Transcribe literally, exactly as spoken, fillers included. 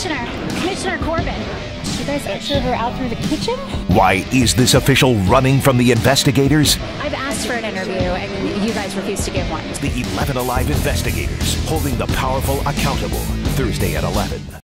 Commissioner, Commissioner Corbin. You guys ushered her out through the kitchen? Why is this official running from the investigators? I've asked for an interview, and you guys refused to give one. The eleven Alive investigators, holding the powerful accountable. Thursday at eleven.